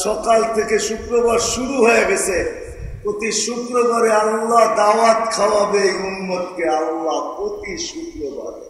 সকাল থেকে শুক্রবার শুরু হয়ে গেছে, প্রতি শুক্রবারে আল্লাহ দাওয়াত খাওয়াবে এই উম্মতকে। আল্লাহ প্রতি শুক্রবারে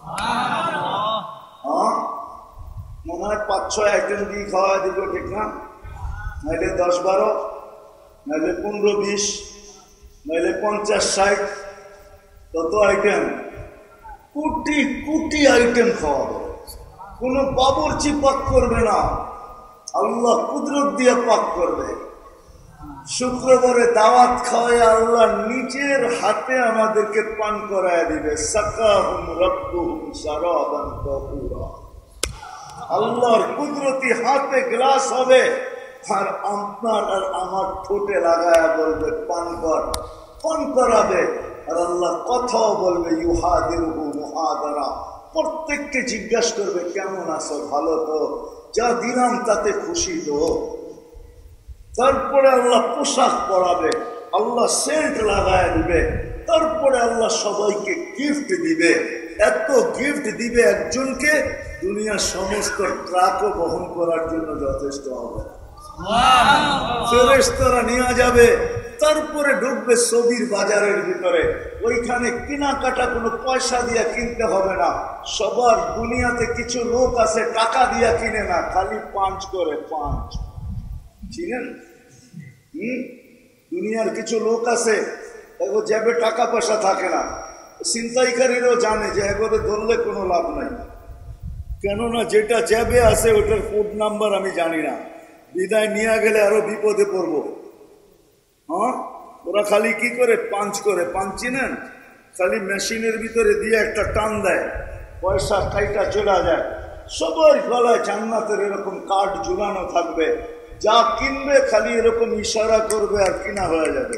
মনে হয় 5-6 আইটেম দিয়ে খাওয়া দিব, ঠিক না? নাইলে 10-12, নাইলে 15-20, নাইলে 50-60, কত আইটেম, কোটি কোটি আইটেম খাওয়াবে। কোন বাবুর্চি পাক করবে না, আল্লাহ কুদরত দিয়ে পাক করবে। শুক্রবারে দাওয়াত খাওয়ায় আল্লাহ নিজের হাতে আমাদেরকে পান করায় দিবে। সাকাহুম রাব্বুহুম শারাবান তাহুরা। আল্লাহর কুদরতি হাতে গ্লাস হবে, আর আপনার আর আমার ঠোঁটে লাগায়া বলবে পান কর, পান করাবে। আর আল্লাহ কথাও বলবে ইউহাদিরুহু মুহাদারা। প্রত্যেককে জিজ্ঞাসা করবে কেমন আছো, ভালো তো, যা দিলাম তাতে খুশি তো। তারপরে আল্লাহ পোশাক পরাবে, আল্লাহ সেন্ট লাগায় দিবে, তারপরে আল্লাহ সবাইকে গিফট দিবে। এত গিফট দিবে একজনকে, দুনিয়ার সমস্ত ট্রাকও বহন করার জন্য যথেষ্ট হবে। ফেরেশতারা নিয়ে যাবে, তারপরে ঢুকবে ছবির বাজারের ভিতরে। ওইখানে কেনাকাটা কোনো পয়সা দিয়ে কিনতে হবে না। সবার দুনিয়াতে কিছু লোক আছে টাকা দিয়া কিনে না, খালি পাঞ্চ করে, পাঞ্চ। চিনেন? দুনিয়ার কিছু লোক আছে এগো জ্যাবে টাকা পয়সা থাকে না। ছিনতাইকারীরাও জানে যে এগোরে ধরলে কোনো লাভ নাই, কেননা যেটা জ্যাবে আছে ওটার কোড নাম্বার আমি জানি না, বিদায় নিয়ে গেলে আরো বিপদে পড়বো। হ্যাঁ, ওরা খালি কি করে পাঞ্চ করে, পাঞ্চ চিনেন? খালি মেশিনের ভিতরে দিয়ে একটা টান দেয়, পয়সা কাইটা চলে যায়। সবার গলায় জান্নাতের এরকম কার্ড ঝুলানো থাকবে, যা কিনবে খালি এরকম ইশারা করবে আর কিনা হয়ে যাবে।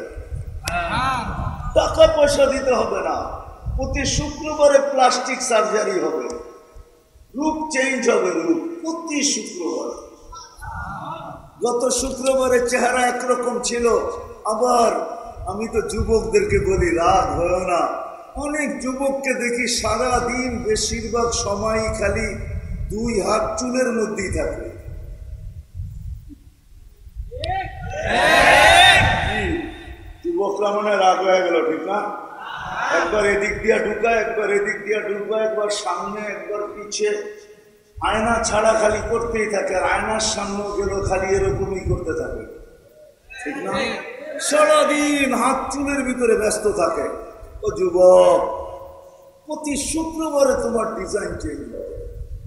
টাকা পয়সা দিতে হবে না। প্রতি শুক্রবারে প্লাস্টিক সার্জারি হবে, রূপ চেঞ্জ হবে, রূপ প্রতি শুক্রবার। গত শুক্রবারে চেহারা একরকম ছিল, আবার আমি তো যুবকদেরকে বলি রাগ হয় না। অনেক যুবককে দেখি সারাদিন বেশিরভাগ সময়ই খালি 2 হাত চুলের মধ্যেই থাকে। যুবকরা মনে রাগ হয়ে গেল, ঠিক না? একবার এদিক দিয়া ঢুকায়, একবার এদিক দিয়া ঢুকায়, একবার সামনে, একবার পিছে, আয়না ছাড়া খালি করতেই থাকে। আর আয়নার সামনে গেল খালি এরকমই করতে থাকে, ঠিক না? সারাদিন হাত চুলের ভিতরে ব্যস্ত থাকে। ও যুবক, প্রতি শুক্রবারে তোমার ডিজাইন চেঞ্জ হবে।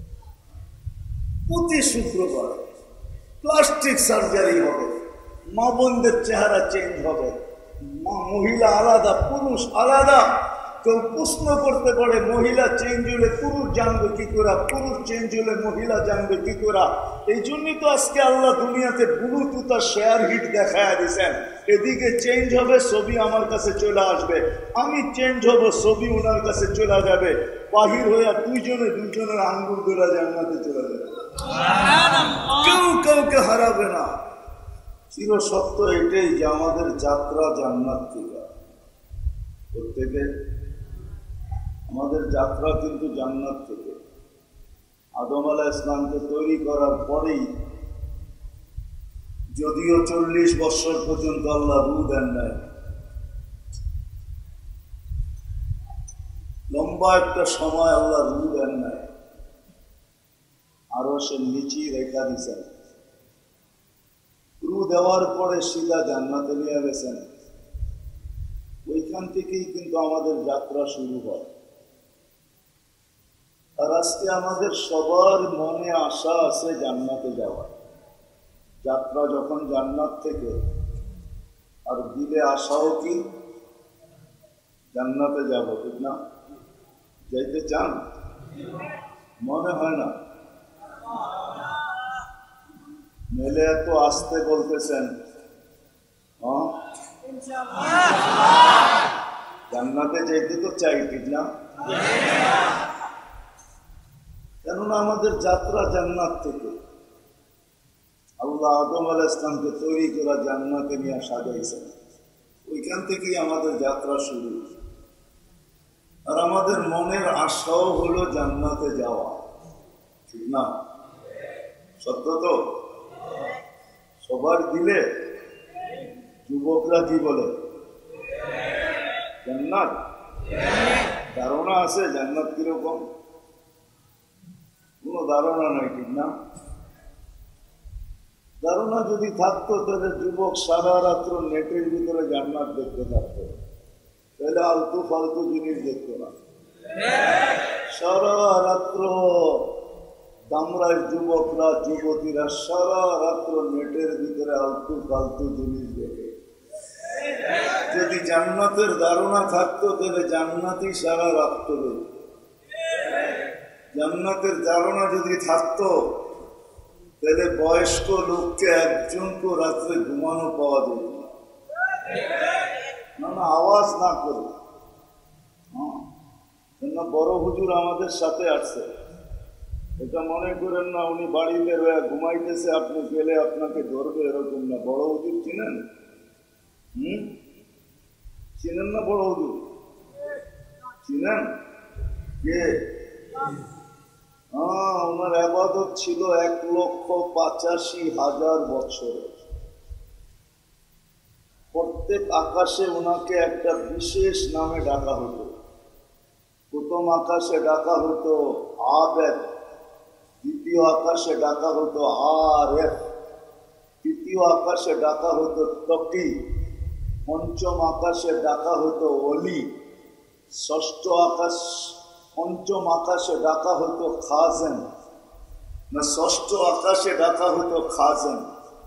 প্রতি শুক্রবার প্লাস্টিক সার্জারি হবে, মা বোনদের চেহারা চেঞ্জ হবে। মহিলা আলাদা, পুরুষ আলাদা। কেউ প্রশ্ন করতে পারে মহিলা চেঞ্জ হলে পুরুষ জানবে কি করে, পুরুষ চেঞ্জ হলে মহিলা জানবে কি করে। এই জন্যই তো আজকে আল্লাহ দুনিয়াতে ব্লুটুথ আর শেয়ার হিট দেখায় দিয়েছেন। এদিকে চেঞ্জ হবে, ছবি আমার কাছে চলে আসবে, আমি চেঞ্জ হব, ছবি ওনার কাছে চলে যাবে। বাহির হইয়া দুইজনের আঙ্গুল ধরে জান্নাতে চলে যাবে। কেউ কাউকে হারাবে না। চির সত্য এটাই যে আমাদের যাত্রা জান্নাত থেকে। প্রত্যেকে আমাদের যাত্রা কিন্তু জান্নাত থেকে। আদম আলাইহিস সালামকে তৈরি করার পরেই, যদিও 40 বছর পর্যন্ত আল্লাহ রূহ দেন নাই, লম্বা একটা সময় আল্লাহ রূহ দেন নাই, আরো সে নিচেই রেখা দিয়েছেন। রূহ দেওয়ার পরে সিধা জান্নাতে নিয়ে গেছেন। ওইখান থেকেই কিন্তু আমাদের যাত্রা শুরু হয়। আর আজকে আমাদের সবার মনে আশা আছে জান্নাতে যাওয়ার। যাত্রা যখন জান্নাত থেকে, আর দিলে আশাও কি জান্নাতে যাব, ঠিক না? যাইতে চান? মনে হয় না? মেলে এত আসতে বলতেছেন, জান্নাতে যেতে তো চাই, ঠিক না? কেননা আমাদের যাত্রা জান্নাত থেকে। আল্লাহ আদম আলাইহিস সালামকে তৈরি করা জান্নাতে নিয়ে সাজাইছেন, ওইখান থেকেই আমাদের যাত্রা শুরু। আর আমাদের মনের আশাও হলো জান্নাতে যাওয়া, ঠিক না? সত্য তো? সবার দিলে যুবকরা কি বলে? জান্নাত। ধারণা আছে জান্নাত কিরকম? কোনো ধারণা নাই, ঠিক না? ধারণা যদি থাকতো তাহলে যুবক সারা রাত্র নেটের ভিতরে জান্নাত দেখতে থাকতো, তাহলে আলতু ফালতু জিনিস দেখতো না। সারা রাত্র দামরায় যুবকরা যুবতীরা সারা রাত্র নেটের ভিতরে আলতু ফালতু জিনিস দেখে। যদি জান্নাতের ধারণা থাকতো তাহলে জান্নাতই সারা রাত্র দেখত। জান্নাতের ধারণা যদি থাকতো তাহলে বয়স্ক লোককে একজনকে রাত্রে ঘুমানো পাওয়া যেত না, না আওয়াজ না করে। বড় হুজুর আমাদের সাথে আসছে, এটা মনে করেন না উনি বাড়িতে ঘুমাইতেছে, আপনি গেলে আপনাকে ধরবে, এরকম না। বড় হুজুর চিনেন? চিনেন না বড় হুজুর? চিনেন? কে? ওনার ইবাদত ছিল 1,85,000 বছরের। প্রত্যেক আকাশে ওনাকে একটা বিশেষ নামে ডাকা হতো। প্রথম আকাশে ডাকা হতো আবেদ, দ্বিতীয় আকাশে ডাকা হতো আরেফ, তৃতীয় আকাশে ডাকা হতো তকি, পঞ্চম আকাশে ডাকা হতো অলি, পঞ্চম আকাশে ডাকা হতো খাজেন, না ষষ্ঠ আকাশে ডাকা হতো খাজেন।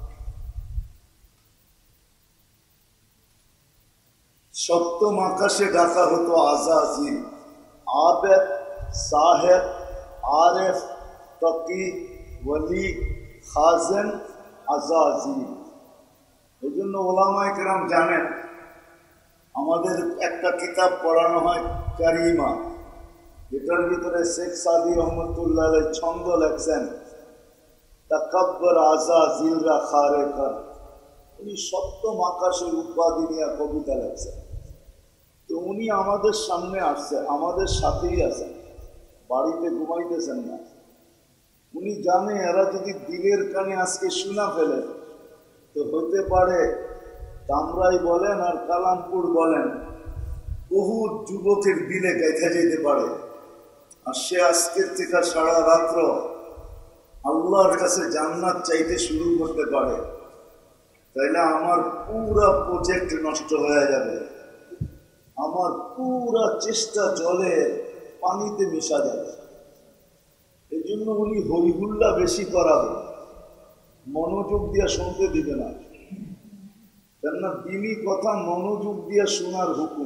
সপ্তম আকাশে ডাকা হতো আজাজিল। আবেদ, সাহেব, আরেফ, তকি, ওলি, খাজেন, আজাজিল। এই জন্য ওলামায়ে কেরাম জানেন, আমাদের একটা কিতাব পড়ানো হয় কারিমা, যেটার ভিতরে শেখ সাদি রহমতুল্লাহ ছন্দ লেখছেন তাকাব্বর আজাজিলরা খারে কর। উনি সপ্তম আকাশের উপাধি নিয়ে কবিতা লেখছেন। তো উনি আমাদের সামনে আসছে, আমাদের সাথেই আছেন, বাড়িতে ঘুমাইতেছেন না। উনি জানে এরা যদি দিলের কানে আজকে শোনা ফেলে তো হতে পারে দামরাই বলেন আর কালামপুর বলেন বহু যুবকের দিলে গেঁথে যেতে পারে, আর সে আজকের থেকে সারা রাত্র আল্লাহর কাছে জান্নাত চাইতে শুরু করতে পারে। তাইলে আমার পুরা প্রজেক্ট নষ্ট হয়ে যাবে, আমার পুরা চেষ্টা জলে পানিতে মিশা যাবে। এই জন্য উনি হইহুল্লা বেশি করাবে, মনোযোগ দিয়ে শুনতে দিবে না। কেননা দিনই কথা মনোযোগ দিয়ে শোনার হুকুম,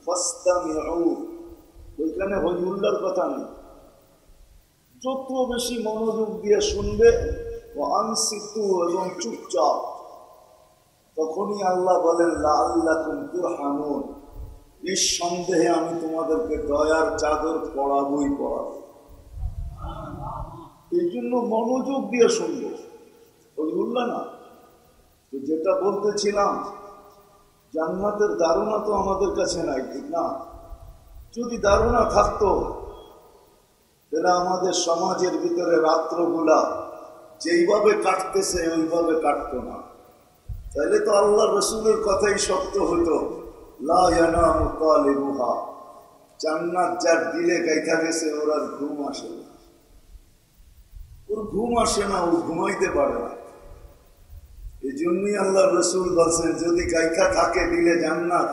ওইখানে হইহুল্লার কথা নেই। যত বেশি মনোযোগ দিয়ে শুনবে ও আনসিতু এবং চুপচাপ, তখনই আল্লাহ বলেন লাআল্লাকুম তুরহামুন, নিঃসন্দেহে আমি তোমাদেরকে দয়ার চাদর পড়াবই পড়াবো। এই জন্য মনোযোগ দিয়ে শুনবো, হইহুল্লা না। তো যেটা বলতেছিলাম, জান্নাতের ধারণা তো আমাদের কাছে নাই, ঠিক না? যদি ধারণা থাকতো তাহলে আমাদের সমাজের ভিতরে রাত্রগুলা যেইভাবে কাটতেছে ওইভাবে কাটতো না। তাহলে তো আল্লাহ রসুলের কথাই সত্য হতো, লা ইয়ানামু তালিবুহা, জান্নাত যার দিলে গাইথা গেছে ওর আর ঘুম আসে না, ওর ঘুম আসে না, ও ঘুমাইতে পারে না। এই জন্যই আল্লাহ রসুল বলছেন যদি গাইথা থাকে দিলে জান্নাত,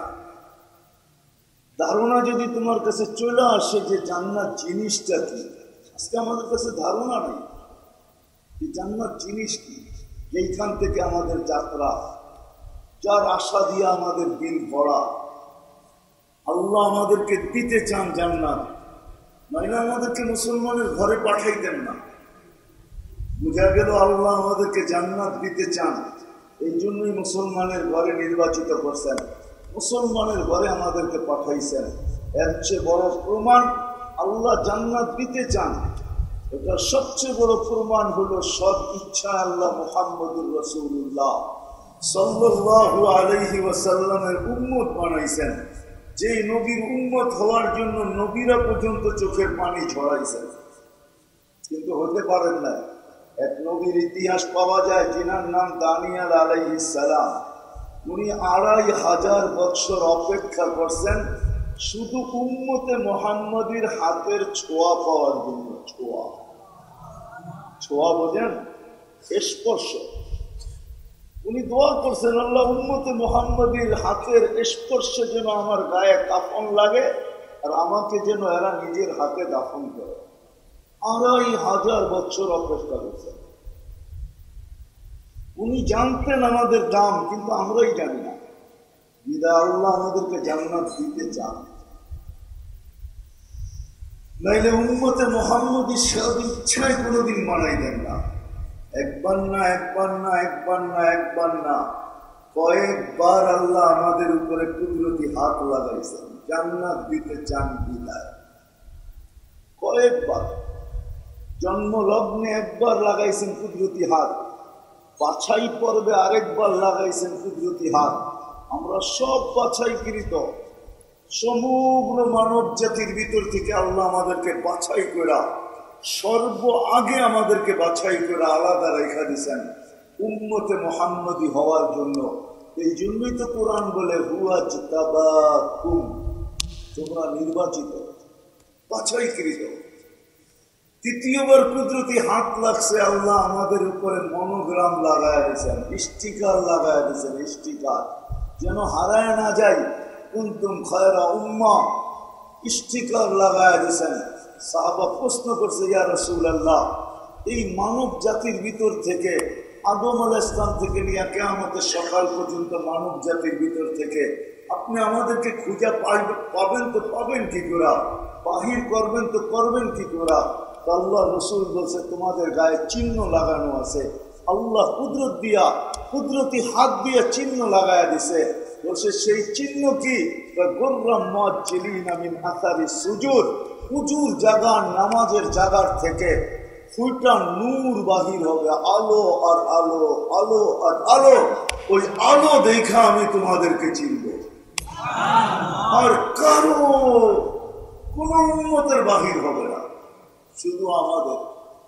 ধারণা যদি তোমার কাছে চলে আসে যে জান্নাত জিনিসটা কি। আজকে আমাদের কাছে ধারণা নেই যে জান্নাত জিনিস কি। এইখান থেকে আমাদের যাত্রা, যার আশা দিয়ে আমাদের দিল ভরা। আল্লাহ আমাদেরকে দিতে চান জান্নাত, নইলে আমাদেরকে মুসলমানের ঘরে পাঠাইতেন না। বুঝা গেল আল্লাহ আমাদেরকে জান্নাত দিতে চান, এই জন্যই মুসলমানের ঘরে নির্বাচিত করছেন, মুসলমানের ঘরে আমাদেরকে পাঠাইছেন। এর চেয়ে বড় প্রমাণ আল্লাহ জান্নাত দিতে চান, এটা সবচেয়ে বড় প্রমাণ হলো সৎ ইচ্ছা আল্লাহ মুহাম্মদুর রাসূলুল্লাহ সাল্লাল্লাহু আলাইহি ওয়াসাল্লামের উম্মত বানাইছেন। যেই নবীর উম্মত হওয়ার জন্য নবীরা পর্যন্ত চোখের পানি ঝরাইছেন, কিন্তু হতে পারেন না। এক নবীর ইতিহাস পাওয়া যায় যিনার নাম দানিয়েল আলাইহিস সালাম। উনি ২৫০০ বছর অপেক্ষা করছেন শুধু উম্মতে মুহাম্মদীর হাতের ছোঁয়া পাওয়ার জন্য। ছোঁয়া, ছোঁয়া বোঝেন? স্পর্শ। উনি দোয়া করছেন, আল্লাহ উম্মতে মুহাম্মদীর হাতের স্পর্শে যেন আমার গায়ে কাফন লাগে আর আমাকে যেন এরা নিজের হাতে দাফন করে। ২৫০০ বছর অপেক্ষা করছেন। উনি জানতেন আমাদের দাম, কিন্তু আমরাই জানি না। বিদায় আল্লাহ আমাদেরকে জান্নাত দিতে চান, নাইলে উম্মতে মুহাম্মদী সব ইচ্ছায় কোনোদিন বানাই দেন না। একবার না, একবার না, একবার না, একবার না, কয়েকবার আল্লাহ আমাদের উপরে কুদরতি হাত লাগাইছেন, জান্নাত দিতে চান বিদায়। কয়েকবার, জন্ম লগ্নে একবার লাগাইছেন কুদরতি হাত, বাছাই পর্বে আরেকবার লাগাইছেন কুদরতি হাত। আমরা সব বাছাইকৃত, সমগ্র মানব জাতির ভিতর থেকে আল্লাহ আমাদেরকে বাছাই করা, সর্ব আগে আমাদেরকে বাছাই করে আলাদা রেখা দিয়েছেন উম্মতে মুহাম্মদী হওয়ার জন্য। এই জন্যই তো কোরআন বলে হুয়াজতাবাকুম, তোমরা নির্বাচিত, বাছাইকৃত। তৃতীয়বার কুদরতি হাত লাগছে, আল্লাহ আমাদের উপরে মনোগ্রাম লাগায় দিয়েছেন, স্টিকার লাগায় দিয়েছেন, স্টিকার যেন হারায় না যায়। কুনতুম খায়রা উম্মাহ, স্টিকার লাগায় দিয়েছেন। সাহাবা প্রশ্ন করছে, ইয়া রাসূলুল্লাহ, এই মানব জাতির ভিতর থেকে আদম আলাইহিস সালাম থেকে নিয়ে কিয়ামতের সকাল পর্যন্ত মানব জাতির ভিতর থেকে আপনি আমাদেরকে খুঁজে পাবেন তো পাবেন কি করে, বাহির করবেন তো করবেন কি করে? আল্লাহ রসুল বলছে, তোমাদের গায়ে চিহ্ন লাগানো আছে। আল্লাহ কুদরত দিয়া, কুদরতি হাত দিয়ে চিহ্ন লাগায়া দিছে। বলছে সেই চিহ্ন কি? উজুর জাগার, নামাজের জাগার থেকে ফুলটা নূর বাহির হবে, আলো আর আলো, আলো আর আলো। ওই আলো দেখা আমি তোমাদেরকে চিনব, আর কারো কোন উম্মতের বাহির হবে না, শুধু আমাদের।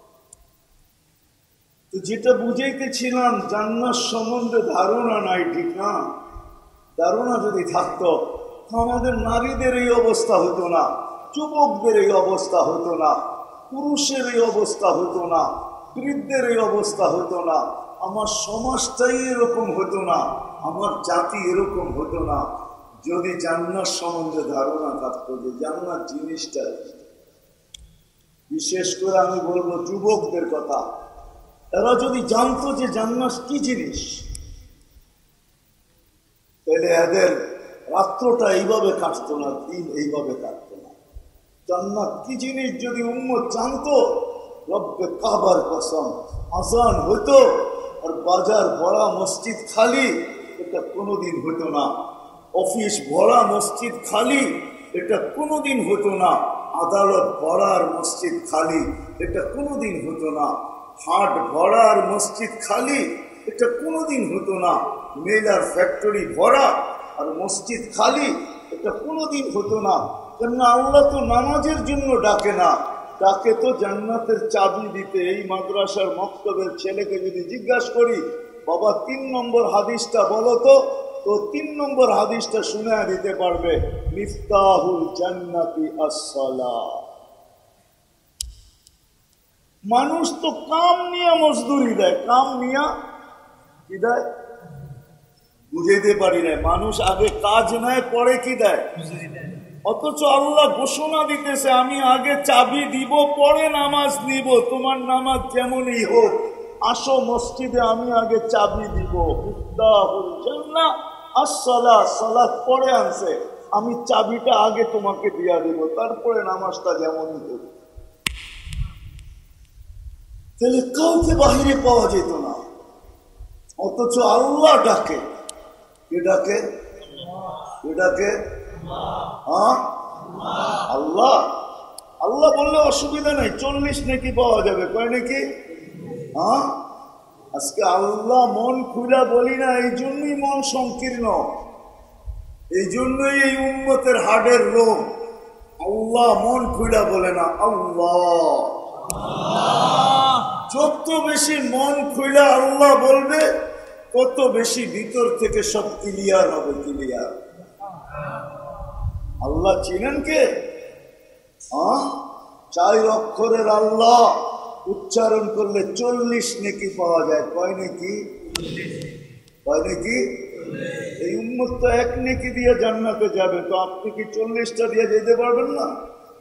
তো যেটা বুঝাইতেছিলাম, জান্নাত সম্বন্ধে ধারণা নাই, ঠিক না? ধারণা যদি থাকতো আমাদের নারীদের এই অবস্থা হতো না, যুবকদের এই অবস্থা হতো না, পুরুষের এই অবস্থা হতো না, বৃদ্ধের এই অবস্থা হতো না, আমার সমাজটাই এরকম হতো না, আমার জাতি এরকম হতো না, যদি জান্নাত সম্বন্ধে ধারণা থাকতো যে জান্নাত জিনিসটা। বিশেষ করে আমি বলবো যুবকদের কথা, এরা যদি জানতো যে জান্নাত কি জিনিস, তাহলে এদের রাত্রটা এইভাবে কাটতো না, দিন এইভাবে কাটতো না। জান্নাত কি জিনিস যদি উম্মত জানতো, রব্বে কাবার কসম, আজান হইতো আর বাজার ভরা, মসজিদ খালি, এটা কোনোদিন হতো না। অফিস ভরা, মসজিদ খালি, এটা কোনোদিন হতো না। আদালত ভরা আর মসজিদ খালি, এটা কোনোদিন হতো না। হাট ভরা আর মসজিদ খালি, এটা কোনোদিন হতো না। মেলার ফ্যাক্টরি ভরা আর মসজিদ খালি, এটা কোনোদিন হতো না। কেননা আল্লাহ তো নামাজের জন্য ডাকে না, ডাকে তো জান্নাতের চাবি দিতে। এই মাদ্রাসার মক্তবের ছেলেকে যদি জিজ্ঞাসা করি, বাবা ৩ নম্বর হাদিসটা বলো তো ৩ নম্বর হাদিসটা শুনে দিতে পারবে, মিফতাহুল জান্নাতি আস-সালাহ। মানুষ তো কাম নিয়ে মজদুরি দেয়, কাম নিয়া কি দেয় বুঝাইতে পারি না। মানুষ আগে কাজ নেয়, পরে কি দেয়? অথচ আল্লাহ ঘোষণা দিতেছে, আমি আগে চাবি দিব, পরে নামাজ নিব। তোমার নামাজ যেমনই হোক, আসো মসজিদে, আমি আগে চাবি দিব। মিফতাহুল জান্নাহ আস-সালাহ, সালাত পরে আনছে, আমি চাবিটা আগে তোমাকে দিয়া দিব, তারপরে নামাজটা যেমনই হোক। তাহলে কাউকে বাহিরে পাওয়া যেত না, অথচ আল্লাহ ডাকে। কে ডাকে? কে ডাকে? আল্লাহ। আল্লাহ বললে অসুবিধা নেই, 40 নাকি পাওয়া যাবে। কয় নাকি? আজকে আল্লাহ মন খুলে বলি না, এই জন্যই মন সংকীর্ণ, এই জন্যই এই উম্মতের হাড়ের রোগ। আল্লাহ মন খুলে বলে না, আল্লাহ। যত বেশি মন খুলে আল্লাহ বলবে তত বেশি ভিতর থেকে সব ক্লিয়ার হবে, ক্লিয়ার। আল্লাহ চিনেন কে? 4 অক্ষরের আল্লাহ উচ্চারণ করলে 40 নেকি পাওয়া যায়। কয় নেকি? কয় নেকি? এই উম্মত তো 1 নেকি দিয়ে জান্নাতে যাবে, তো আপনি কি 40টা দিয়ে যেতে পারবেন না?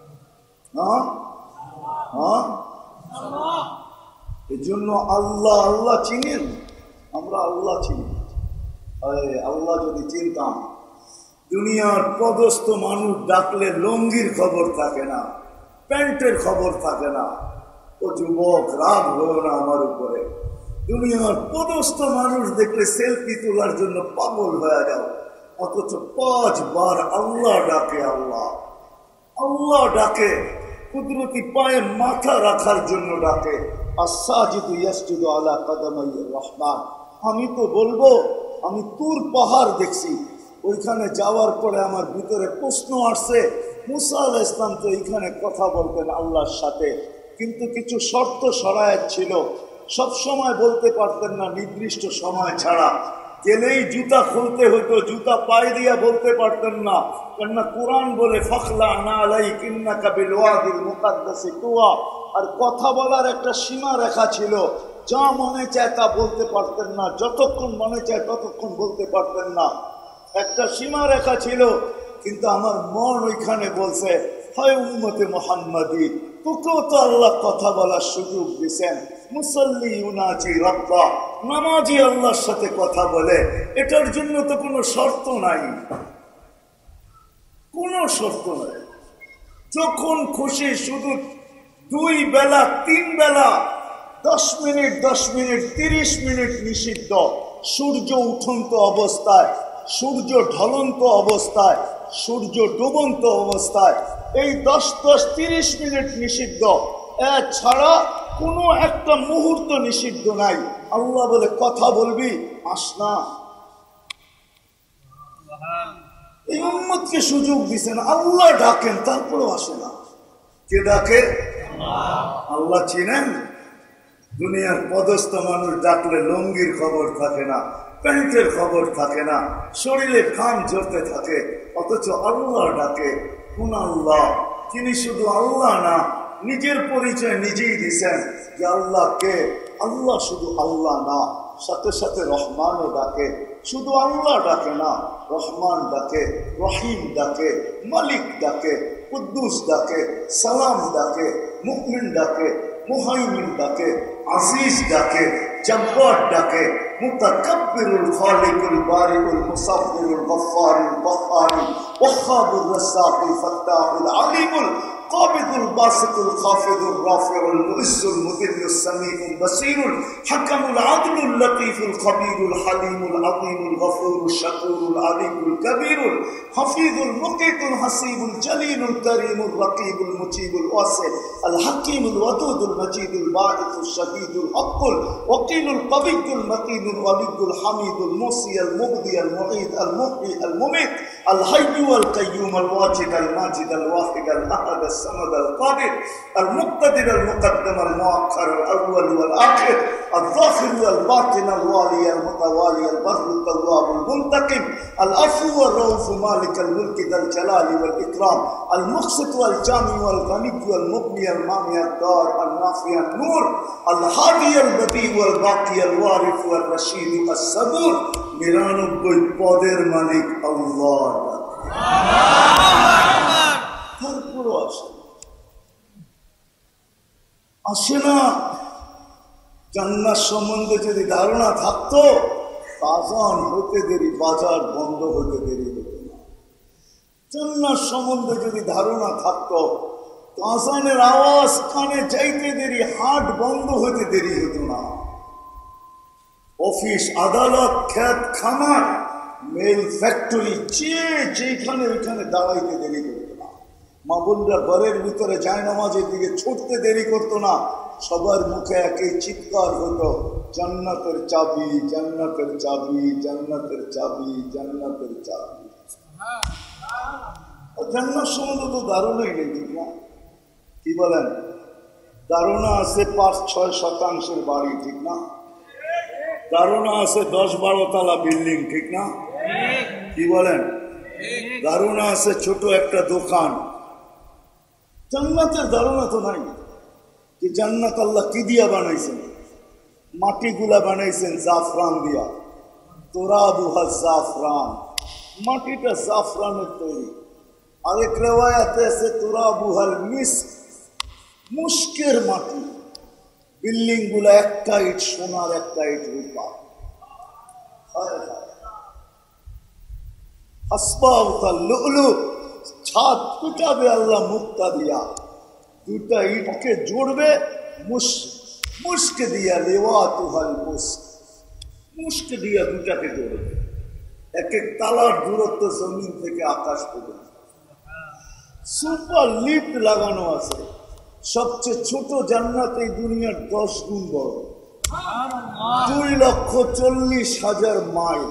এই জন্য আল্লাহ আল্লাহ চিনেন, আমরা আল্লাহ চিনি। আল্লাহ যদি চিনতাম, দুনিয়ার পদস্থ মানুষ ডাকলে লঙ্গির খবর থাকে না, প্যান্টের খবর থাকে না। ও যুবক, রাগ হলো না আমার উপরে। দুনিয়ার পদস্থ মানুষ দেখলে সেলফি তোলার জন্য পাগল হয়ে যাও, অথচ 5 বার আল্লাহ ডাকে। আল্লাহ আল্লাহ ডাকে, কুদরতি পায়ে মাথা রাখার জন্য ডাকে। আস-সাজিদু ইয়াসজুদু আলা কাদামাই রহমান। আমি তো বলবো, আমি তুর পাহাড় দেখছি, ওইখানে যাওয়ার পরে আমার ভিতরে প্রশ্ন আসছে, মুসা আলাইহিস সালাম তো এইখানে কথা বলতেন আল্লাহর সাথে, কিন্তু কিছু শর্ত শরায়েত ছিল, সব সময় বলতে পারতেন না, নির্দিষ্ট সময় ছাড়া। গেলেই জুতা খুলতে হতো, জুতা পায়ে দিয়া বলতে পারতেন না, কেননা কোরআন বলে ফাখলা না আলাইকা ইন্নাকা বিল ওয়াদিল মুকাদ্দাসি তুয়া। আর কথা বলার একটা সীমা রেখা ছিল, যা মনে চায় তা বলতে পারতেন না, যতক্ষণ মনে চায় ততক্ষণ বলতে পারতেন না, একটা সীমা রেখা ছিল। কিন্তু আমার মন ওইখানে বলছে, হয় উম্মতে মুহাম্মাদি, তোকেও তো আল্লাহ কথা বলার সুযোগ দিয়েছেন। মুসাল্লি ইউনাজি রাব্বা, নামাজি আল্লাহর সাথে কথা বলে, এটার জন্য তো কোনো শর্ত নাই, কোনো শর্ত নাই। যখন খুশি শুধু 2 বেলা 3 বেলা 10 মিনিট 10 মিনিট 30 মিনিট নিষিদ্ধ। সূর্য উঠন্ত অবস্থায়, সূর্য ঢলন্ত অবস্থায়, সূর্য ডুবন্ত অবস্থায় এই 10-10-30 মিনিট নিষিদ্ধ, এছাড়া কোনো একটা মুহূর্ত নিষিদ্ধ নাই। আল্লাহ বলে কথা বলবি, আস না। এই উম্মতকে সুযোগ দিচ্ছেন, আল্লাহ ডাকেন, তারপরেও আসে না। কে ডাকে? আল্লাহ চিনেন? দুনিয়ার পদস্থ মানুষ ডাকলে লঙ্গির খবর থাকে না, প্যান্টের খবর থাকে না, শরীরে ঘাম ঝরতে থাকে, অথচ আল্লাহ ডাকে। কোন আল্লাহ? তিনি শুধু আল্লাহ না, নিজের পরিচয় নিজেই দিছেন যে আল্লাহ কে। আল্লাহ শুধু আল্লাহ না, সাথে সাথে রহমানও ডাকে। শুধু আল্লাহ ডাকে না, রহমান ডাকে, রহিম ডাকে, মালিক ডাকে, কুদ্দুস ডাকে, সালাম ডাকে, মুমিন ডাকে, মুহাইমিন ডাকে, আজিজ ডাকে, জব্বার ডাকে, মুতাকাব্বিরুল খালিকুল বারিকুল মুসাব্বিরুল গফফারুল কহ্হারুল ওয়াহ্হাবুর রাসাকুল ফাত্তাহুল আলিমুল قابض الباسط الخافض الرافع المؤز المذل السميع البصير الحكم العدل اللطيف الخبير الحليم العظيم الغفور الشكور العليم الكبير الحفيظ المقيت الحسيب الجليل الكريم الرقيب المجيب الواسع الحكيم الودود المجيد الباعث الشهيد الحق الوكيل القوي المتين الولي الحميد الموصي المبدي المعيد المحيي المميت الحي والقيوم الواجد الماجد الواحد الاحد الصمد القادر المقتدر المقدم المؤخر الاول والاخر الظاهر والباطن الوالي المتوالي البر التواب المنتقم العفو والرؤوف مالك الملك ذا الجلال والاكرام المقسط والجامع والغني والمغني المانع الدار النافع النور الهادي البديع والباقي الوارث والرشيد الصبور 99 পদের মালিক আল্লাহ। তারপরও আসে না। জান্নাত সম্বন্ধে যদি ধারণা থাকতো, আযান হতে দেরি বাজার বন্ধ হতে দেরি হতো না। জান্নাত সম্বন্ধে যদি ধারণা থাকতো, আযানের আওয়াজ কানে যাইতে দেরি হাট বন্ধ হতে দেরি হতো না। অফিস, আদালত, ক্ষেত খামার, মেল ফ্যাক্টরি, যেখানে ওইখানে দাঁড়াইতে দেরি করতো না। মা বোনরা ঘরের ভিতরে জায়নামাজের দিকে ছুটতে দেরি করতো না। সবার মুখে একই চিৎকার হতো, জান্নাতের চাবি, জান্নাতের চাবি, জান্নাতের চাবি, জান্নাতের চাবি। জান্নাত সম্বন্ধে তো ধারণাই নেই, ঠিক না? কি বলেন? ধারণা আছে ৫-৬ শতাংশের বাড়ি, ঠিক না? ধারণা আছে ১০-১২ তলা বিল্ডিং, ঠিক না? কি বলেন? ধারণা আছে ছোট একটা দোকান। জান্নাতের ধারণা তো নাই যে জান্নাত আল্লাহ কি দিয়া বানাইছেন। মাটিগুলা বানাইছেন জাফরান দিয়া, তোরাবুহা জাফরান, মাটিটা জাফরানের তৈরি। আরেক রেওয়ায়াতে আছে তোরাবুহাল মিস্ক, মুস্কের মাটি। বিল্ডিং গুলা একটা ইট সোনার, একটা ইট রূপা। ছাদ পিটাবে আল্লাহ মুক্তা দিয়া, দুটা ইটকে জোড়বে মুস্ক দিয়া, লেওয়াতুহাল মুস্ক, মুস্ক দিয়া দুটাকে জোড়বে। এক এক তালার দূরত্ব জমিন থেকে আকাশ পর্যন্ত। সুপার লিফট লাগানো আছে। সবচেয়ে ছোট জান্নাত এই দুনিয়ার 10 গুণ বড়, 2,40,000 মাইল।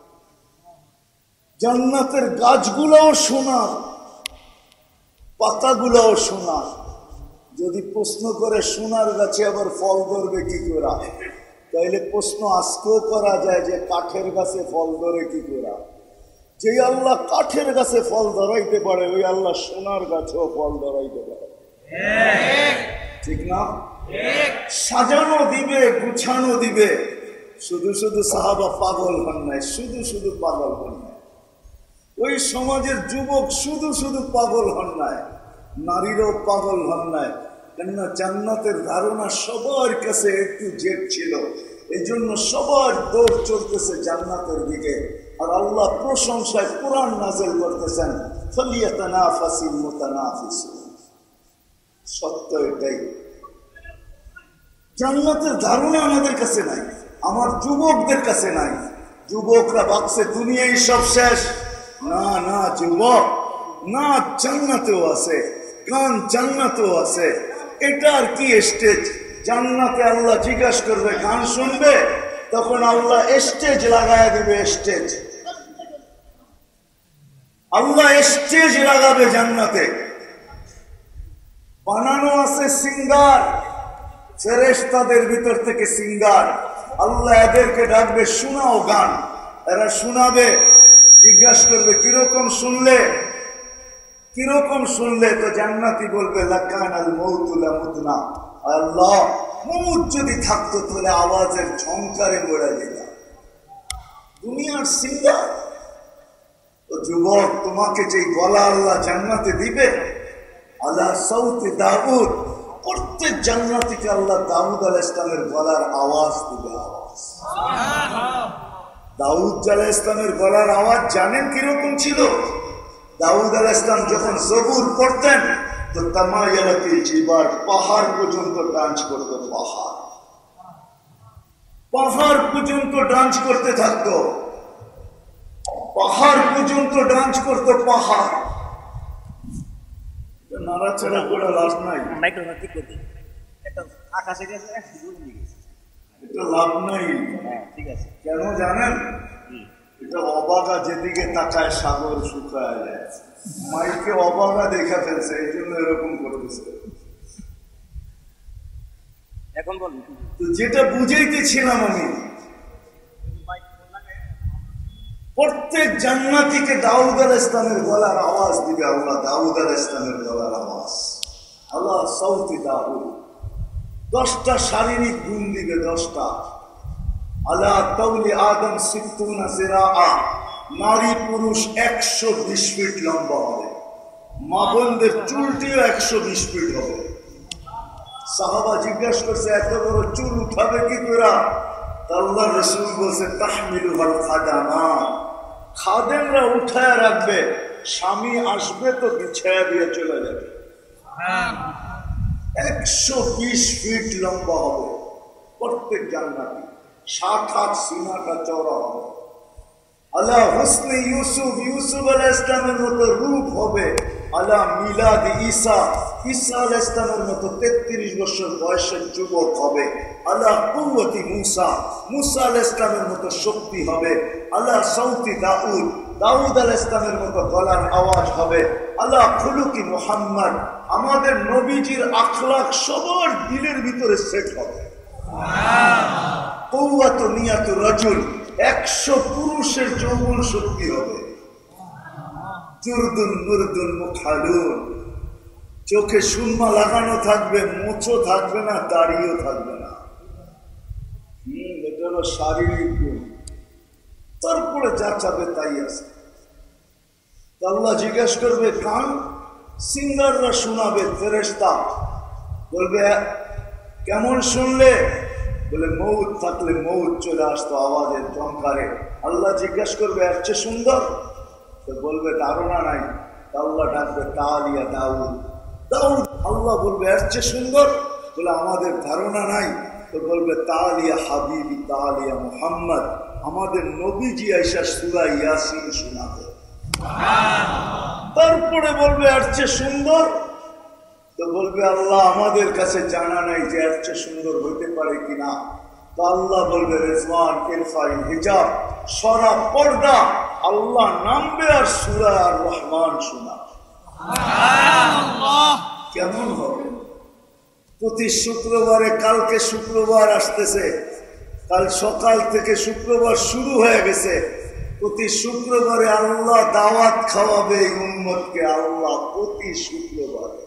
জান্নাতের গাছগুলাও সোনার, পাতাগুলাও সোনার। যদি প্রশ্ন করে সোনার গাছে আবার ফল ধরবে কি করে, তাইলে প্রশ্ন আজকেও করা যায় যে কাঠের গাছে ফল ধরে কি করে। যে আল্লাহ কাঠের গাছে ফল ধরাইতে পারে, ওই আল্লাহ সোনার গাছেও ফল ধরাইতে পারে, ঠিক না? সাজানো দিবে, গুছানো দিবে। শুধু শুধু সাহাবা পাগল হন নাই, শুধু শুধু পাগল হন নাই। ওই সমাজের যুবক শুধু শুধু পাগল হন নাই, নারীরাও পাগল হন নাই। কেননা জান্নাতের ধারণা সবার কাছে একটু জেদ ছিল, এই জন্য সবার দৌড় চলতেছে জান্নাতের দিকে। আর আল্লাহ প্রশংসায় কোরআন নাযিল করতেছেন, ফালিয়াতানাফাসিল মুতানাফিসুন। সত্য এটাই, জান্নাতের ধারণা আমাদের কাছে নাই, আমার যুবকদের কাছে নাই। যুবকরা ভাবছে দুনিয়ায় সব শেষ। না না যুবক, না, জান্নাতেও আছে গান, জান্নাতেও আছে। এটা আর কি স্টেজ? জান্নাতে আল্লাহ জিজ্ঞাসা করবে গান শুনবে, তখন আল্লাহ স্টেজ লাগায় দিবে। স্টেজ আল্লাহ স্টেজ লাগাবে জান্নাতে। বানানো আছে সিঙ্গার, ফেরেশতাদের ভিতর থেকে সিঙ্গার। আল্লাহ এদেরকে ডাকবে, শোনাও গান। এরা শোনাবে, জিজ্ঞাসা করবে কিরকম শুনলে, কিরকম শুনলে? তো জান্নাতি বলবে লাকানাল মাউতু লামুতনা, আল্লাহ মউত যদি থাকতো তাহলে আওয়াজের ঝংকারে মরে যেতাম। দুনিয়ার সিঙ্গার। তো যুবক, তোমাকে যে গলা আল্লাহ জান্নাতে দিবে, আল্লাহ সাউতে দাউদ, প্রত্যেক জান্নাতীকে আল্লাহ দাউদ আলাইহিস সালামের গলার আওয়াজ দিবে। আওয়াজ দাউদ আলাইহিস সালামের গলার আওয়াজ জানেন কিরকম ছিল? দাউদ আলাইহিস সালাম যখন জবুর পড়তেন তো তামায়ালাতিল জিবাল, পাহাড় পর্যন্ত ডান্স করতো। পাহাড় পর্যন্ত ডান্স করতে থাকতো, পাহাড় পর্যন্ত ডান্স করতো। পাহাড় নাড়াচাড়া করে লাভ নাই, এটা লাভ নাই। কেন জানেন? এটা অবাগা যেদিকে তাকায় সাগর শুকায় যায়। মাইকে অবাগা দেখা ফেলছে, এই জন্য এরকম করতেছে। এখন বল, তো যেটা বুঝাইতেছিলাম আমি, প্রত্যেক জান্নাতীকে দাউদ আলাইহিস সালামের গলার আওয়াজ দিবে আল্লাহ। দাউদ আলাইহিস সালামের গলার আওয়াজ, আল্লাহ সাউতি দাউদ। 10টা শারীরিক গুণ দিবে, 10টা। আলা তাওলি আদম 60 জিরাআ, নারী পুরুষ 120 ফিট লম্বা হবে। মা বোনদের চুলটিও 120 ফিট হবে। সাহাবা জিজ্ঞাসা করছে এত বড় চুল উঠাবে কি করে? আল্লাহ রাসূল বলছে তাহমিলুল খাদামা, খাদেমরা উঠায় রাখবে, স্বামী আসবে তো বিছায়া দিয়ে চলে যাবে। 120 ফিট লম্বা হবে প্রত্যেক জান্নাতি, 60 হাত সিনাটা চওড়া হবে। আলা হুসনে ইউসুফ, ইউসুফ আলাইহিস সালামের মতো রূপ হবে। আলা মিলাদ ঈসা, ঈসা আলাইহিস সালামের মতো 33 বছর বয়সের যুবক হবে। আলা কুওয়াতি মুসা, মুসা আলাইহিস সালামের মতো শক্তি হবে। আলা সাউতি দাউদ, দাউদ আলাইহিস সালামের মতো গলার আওয়াজ হবে। আলা খুলুকি মুহাম্মদ, আমাদের নবীজির আখলাক সবার দিলের ভিতরে সেট হবে। কওয়াত নিয়াত রাজুল, 100 পুরুষের যৌবন শক্তি হবে। জুরদুন মুরদুন মুখালুন, চোখে সুরমা লাগানো থাকবে, মোচও থাকবে না, দাড়িও থাকবে না। এটা হলো শারীরিক গুণ। তারপরে যা চাবে তাই আছে। আল্লাহ জিজ্ঞেস করবে কান, সিঙ্গাররা শোনাবে, ফেরেশতা বলবে কেমন শুনলে? বলে মৌত থাকলে মৌত চলে আসতো আওয়াজের ঝংকারে। আল্লাহ জিজ্ঞেস করবে এর চেয়ে সুন্দর? তো বলবে ধারণা নাই। আল্লাহ ডাকবে তালিয়া দাউদ, দাউদ। আল্লাহ বলবে এর চেয়ে সুন্দর? বলে আমাদের ধারণা নাই। তো বলবে তালিয়া হাবিবি তালিয়া মুহাম্মদ, আমাদের নবীজি আয়েশা সূরা ইয়াসিন শোনাবে। তারপরে বলবে এর চেয়ে সুন্দর? তো বলবে আল্লাহ আমাদের কাছে জানা নাই যে এর চেয়ে সুন্দর হইতে পারে কিনা। তো আল্লাহ বলবে রেজওয়ান ইরফাইল হিজাব, সরা পর্দা। আল্লাহ নামবে আর সূরা আর রহমান শোনা। কেমন হবে? প্রতি শুক্রবারে, কালকে শুক্রবার আসতেছে, কাল সকাল থেকে শুক্রবার শুরু হয়ে গেছে। প্রতি শুক্রবারে আল্লাহ দাওয়াত খাওয়াবে এই উম্মতকে। আল্লাহ প্রতি শুক্রবারে,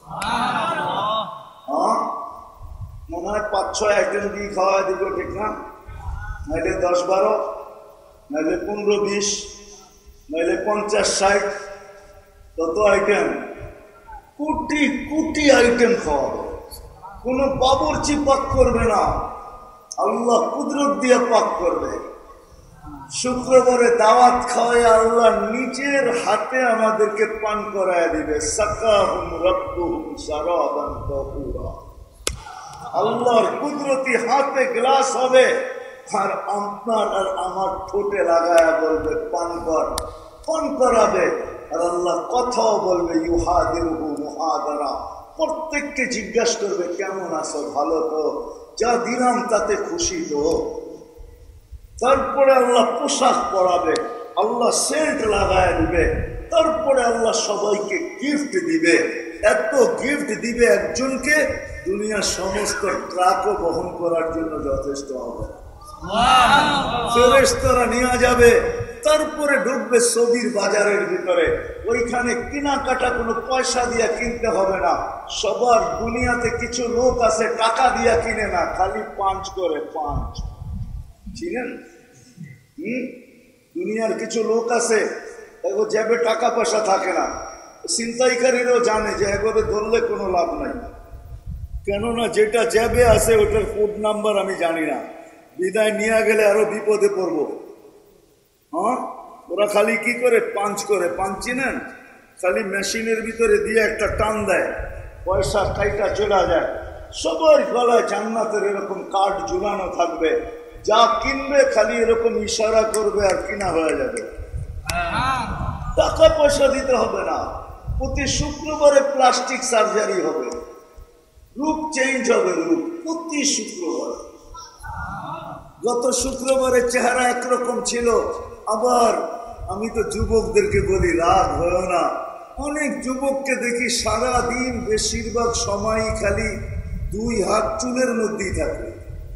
হ্যাঁ মনে হয় 5-6 আইটেম দিয়ে খাওয়া দিব, ঠিক না? নাইলে 10-12, নাইলে 15-20, নাইলে 50-60, কত আইটেম? কোটি কোটি আইটেম খাওয়াবে। কোন বাবুর্চি পাক করবে না, আল্লাহ কুদরত দিয়ে পাক করবে। শুক্রবারে দাওয়াত খাওয়ায় আল্লাহ নিজের হাতে আমাদেরকে পান করায় দিবে। সাকাহুম রাব্বুহুম শারাবান তাহুরা, আল্লাহর কুদরতি হাতে গ্লাস হবে আর আপনার আর আমার ঠোঁটে লাগায়া বলবে পান কর, পান করাবে। আর আল্লাহ কথাও বলবে ইউহাদিরুহু মুহাদারা, প্রত্যেককে জিজ্ঞাসা করবে কেমন আছো, ভালো তো, যা দিলাম তাতে খুশি তো। তারপরে আল্লাহ পোশাক পরাবে, আল্লাহ সেন্ট লাগায় দিবে। তারপরে আল্লাহ সবাইকে গিফট দিবে। এত গিফট দিবে একজনকে, দুনিয়ার সমস্ত ট্রাকও বহন করার জন্য যথেষ্ট হবে। ফেরেশতারা নিয়ে যাবে। তারপরে ঢুকবে ছবির বাজারের ভিতরে। ওইখানে কেনাকাটা কোনো পয়সা দিয়ে কিনতে হবে না। সবার দুনিয়াতে কিছু লোক আছে টাকা দিয়ে কিনে না, খালি পাঞ্চ করে। পাঞ্চ চিনেন? দুনিয়ার কিছু লোক আছে এগো যাবে টাকা পয়সা থাকে না। ছিনতাইকারীরাও জানে যে এগোরে ধরলে কোনো লাভ নাই, কেননা যেটা জ্যাবে আছে ওটার কোড নাম্বার আমি জানি না। বিদায় নিয়ে গেলে আরো বিপদে পড়বো। হ্যাঁ, ওরা খালি কি করে পাঞ্চ করে। পাঞ্চ চিনেন? খালি মেশিনের ভিতরে দিয়ে একটা টান দেয়, পয়সা কাইটা চলে যায়। সবার গলায় জান্নাতের এরকম কার্ড ঝুলানো থাকবে। যা কিনবে খালি এরকম ইশারা করবে আর কিনা হয়ে যাবে। টাকা পয়সা দিতে হবে না। প্রতি শুক্রবারে প্লাস্টিক সার্জারি হবে, রূপ চেঞ্জ হবে, রূপ প্রতি শুক্রবারে। গত শুক্রবারে চেহারা একরকম ছিল, আবার আমি তো যুবকদেরকে বলি রাগ হয় না। অনেক যুবককে দেখি সারাদিন বেশিরভাগ সময়ই খালি 2 হাত চুলের মধ্যেই থাকে।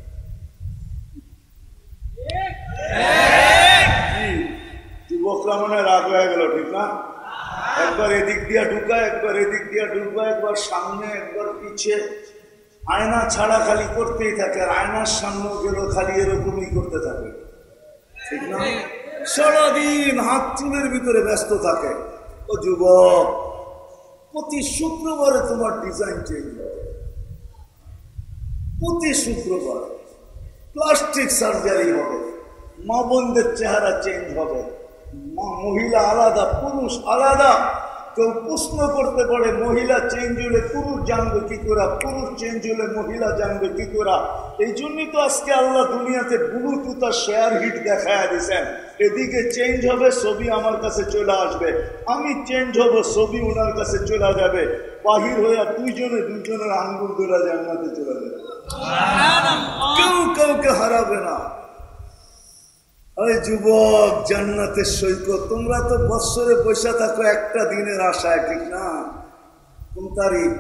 যুবকরা মনে রাগ হয়ে গেল, ঠিক না? একবার এদিক দিয়া ঢুকায়, একবার এদিক দিয়া ঢুকায়, একবার সামনে, একবার পিছে। আয়না ছাড়া খালি করতেই থাকে। আর আয়নার সামনে গেল খালি এরকমই করতে থাকে, ঠিক না? সারাদিন হাত চুলের ভিতরে ব্যস্ত থাকে। ও যুবক, প্রতি শুক্রবারে তোমার ডিজাইন চেঞ্জ হবে। প্রতি শুক্রবার প্লাস্টিক সার্জারি হবে, মা বোনদের চেহারা চেঞ্জ হবে। মহিলা আলাদা, পুরুষ আলাদা। কেউ প্রশ্ন করতে পারে মহিলা চেঞ্জ হলে পুরুষ জানবে কি করে, পুরুষ চেঞ্জ হলে মহিলা জানবে কি করে। এই জন্যই তো আজকে আল্লাহ দুনিয়াতে ব্লুটুথ আর শেয়ার হিট দেখায় দিয়েছেন। এদিকে চেঞ্জ হবে, ছবি আমার কাছে চলে আসবে। আমি চেঞ্জ হব, ছবি ওনার কাছে চলে যাবে। বাহির হইয়া দুইজনের আঙ্গুল ধরে জান্নাতে চলে যাবে। কেউ কাউকে হারাবে না। আরে যুবক, জান্নাতের সৈকত। তোমরা তো বৎসরে পয়সা থাকো একটা দিনের আশায়, ঠিক না? কোন তারিখ?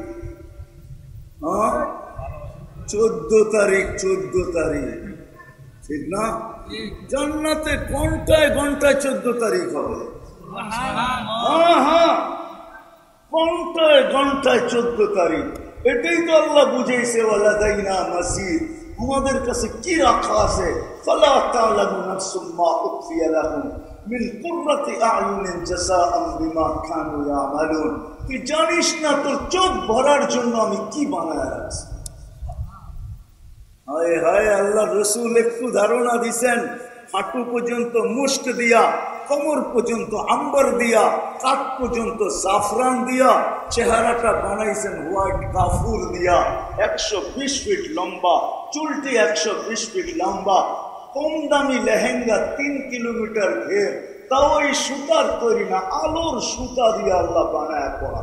14 তারিখ, 14 তারিখ, ঠিক না? জান্নাতে ঘন্টায় ঘন্টায় 14 তারিখ হবে। হ্যাঁ, ঘন্টায় ঘন্টায় 14 তারিখ। এটাই তো আল্লাহ বুঝেছে, ওয়ালাদাইনা মাসিদ, আমাদের কাছে কি রাখা আছে। ফালা তা'লামু নাফসুম মা উখফিয়া লাহুম মিন কুররাতি আ'য়ুনিন জাযাআন বিমা কানু ইয়ামালুন। তুই জানিস না তোর চোখ ভরার জন্য আমি কি বানায়া রাখছি। হায় হায়, আল্লাহ রসুল একটু ধারণা দিছেন, হাঁটু পর্যন্ত মুস্ক দিয়া, কোমর পর্যন্ত আম্বর দিয়া, কাঠ পর্যন্ত জাফরান দিয়া, চেহারাটা বানাইছেন হোয়াইট কাফুর দিয়া, 120 ফিট লম্বা, চুলটি 120 ফিট লম্বা, কম দামি লেহেঙ্গা 3 কিলোমিটার ঘের, তাও এই সুতার তৈরি না, আলোর সুতা দিয়ে আল্লাহ বানায় পড়া।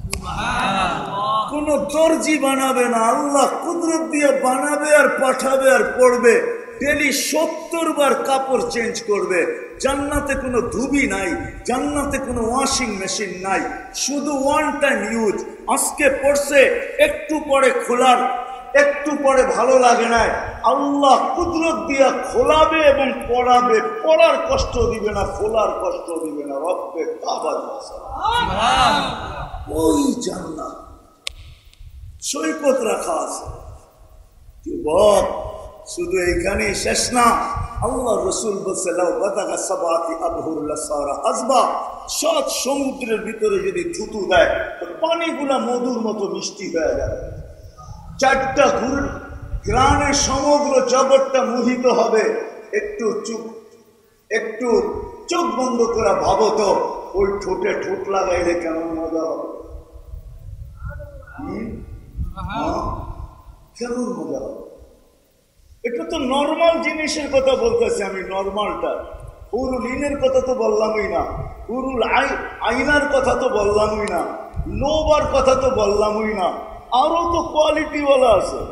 কোন দর্জি বানাবে না, আল্লাহ কুদরত দিয়ে বানাবে আর পাঠাবে আর পড়বে। ডেলি 70 বার কাপড় চেঞ্জ করবে। জান্নাতে কোনো ধুবি নাই, জান্নাতে কোনো ওয়াশিং মেশিন নাই, শুধু ওয়ান টাইম ইউজ। আজকে পড়ছে, একটু পরে খোলার, একটু পরে ভালো লাগে না, আল্লাহ কুদরত দিয়া খোলাবে এবং পড়াবে। পড়ার কষ্ট দিবে না, খোলার কষ্ট দিবে না। রব্বে কাবা, ওই জান্নাত সৈকত রাখা আছে। যুবক, শুধু এইখানেই শেষ না। আল্লাহ রসুল বলছে, লাউ বাদাগা সাবাতি আবহুর লাসারা আযবা, 7 সমুদ্রের ভিতরে যদি থুতু দেয় তো পানিগুলা মধুর মতো মিষ্টি হয়ে যাবে। 4টা গ্রানে সমগ্র জগৎটা মোহিত হবে। একটু চোখ বন্ধ করে ভাবো তো, ওই ঠোঁটে ঠোঁট লাগাইলে কেমন মজা হবে? কেমন মজা হবে? এটা তো নর্মাল জিনিসের কথা বলতেছি আমি, নর্মালটা। হুরুল ইনের কথা তো বললামই না, হুরুল আইনার কথা তো বললামই না, লোবার কথা তো বললামই না। আরো তো কোয়ালিটিওয়ালা আছে,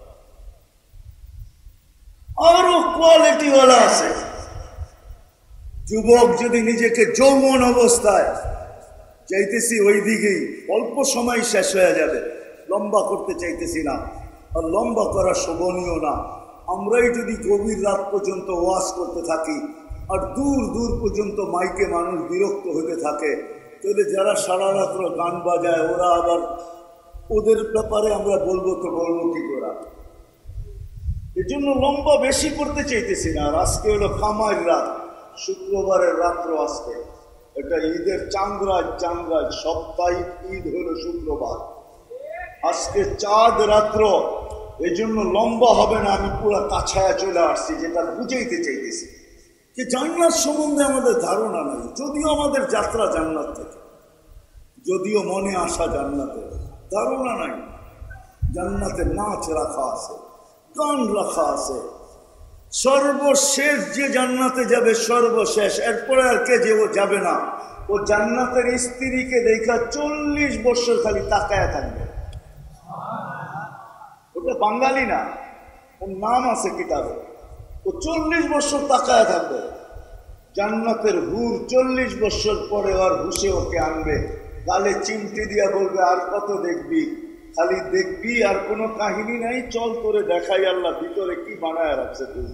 আরো কোয়ালিটিওয়ালা আছে। যুবক যদি নিজেকে যৌবন অবস্থায় চাইতেছি ওই দিকেই, অল্প সময় শেষ হয়ে যাবে। লম্বা করতে চাইতেছি না, আর লম্বা করা শোভনীয় না। আমরাই যদি গভীর রাত পর্যন্ত ওয়াজ করতে থাকি আর দূর দূর পর্যন্ত মাইকে মানুষ বিরক্ত হতে থাকে, তাহলে যারা সারা রাত্র গান বাজায় ওরা আবার, ওদের ব্যাপারে আমরা বলবো তো বলবো কি করে? এর জন্য লম্বা বেশি করতে চাইতেছি না। আর আজকে হলো কামার রাত, শুক্রবারের রাত্র আজকে। এটা ঈদের চাঁদরাজ, সাপ্তাহিক ঈদ হলো শুক্রবার, আজকে চাঁদ রাত্র। এই জন্য লম্বা হবে না, আমি পুরো কাছায়া চলে আসছি, যেটা বুঝাইতে চাইতেছি যে জান্নাত সম্বন্ধে আমাদের ধারণা নাই। যদিও আমাদের যাত্রা জান্নাত থেকে, যদিও মনে আসা জান্নাতে, ধারণা নাই। জান্নাতে নাচ রাখা আছে, গান রাখা আছে। সর্বশেষ যে জান্নাতে যাবে, সর্বশেষ, এরপরে আর কে যে ও যাবে না, ও জান্নাতের স্ত্রীকে দেখা 40 বছর খালি তাকায় থাকবে। ওটা বাঙালি না, ওর নাম আছে কিতাবে। ও 40 বছর তাকায় থাকবে। জান্নাতের হুর 40 বছর পরে আর হুশে ওকে আনবে, গালে চিমটি দিয়া বলবে, আর কত দেখবি, খালি দেখবি, আর কোনো কাহিনী নাই, চল করে দেখাই আল্লাহ ভিতরে কি বানায় রাখছে তুই,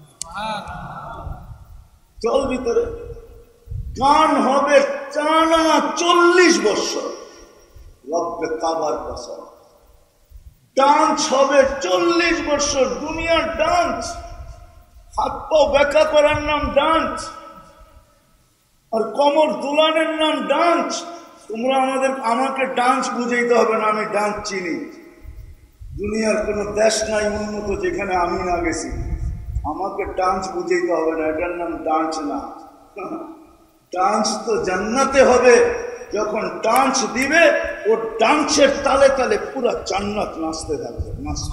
চল ভিতরে। গান হবে টানা 40 বছর, রব্বে কাবার কসম। ডান্স হবে 40 বছর, দুনিয়ার ডান্স। হাত পা ব্যাখ্যা করার নাম ডান্স, আর কোমর দুলানের নাম ডান্স। তোমরা আমাকে ডান্স বুঝাইতে হবে না, আমি ডান্স চিনি। দুনিয়ার কোনো দেশ নাই উন্নত যেখানে আমি না গেছি। আমাকে ডান্স বুঝাইতে হবে না, এটার নাম ডান্স না। ডান্স তো জান্নাতে হবে। যখন ডান্স দিবে, ও ডান্সের তালে তালে পুরো জান্নাত নাচতে থাকবে,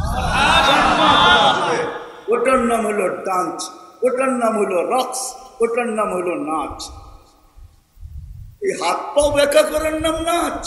ওটার নাম হলো ডান্স, ওটার নাম হলো রক্স, ওটার নাম হলো নাচ। এই হাত পাও ব্যাখ্যা করার নাম নাচ।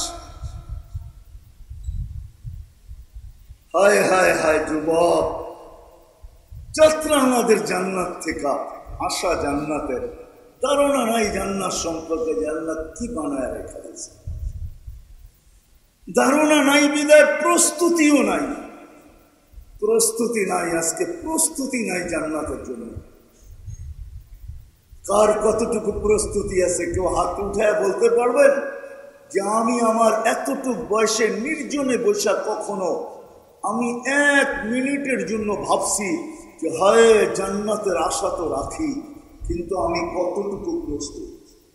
হায় হায় হায় যুবক, যাত্রা আমাদের জান্নাত থেকে আশা, জান্নাতের ধারণা নাই। জান্নাত সম্পর্কে, জান্নাত কি বানায় রেখা দিয়েছে। ধারণা নাই বিদায় প্রস্তুতিও নাই। প্রস্তুতি নাই, আজকে প্রস্তুতি নাই জান্নাতের জন্য। কার কতটুকু প্রস্তুতি আছে কেউ হাত উঠায় বলতে পারবেন যে আমি আমার এতটুকু বয়সে নির্জনে বসা কখনো আমি 1 মিনিটের জন্য ভাবছি যে হয় জান্নাতের আশা তো রাখি, কিন্তু আমি কতটুকু প্রস্তুত?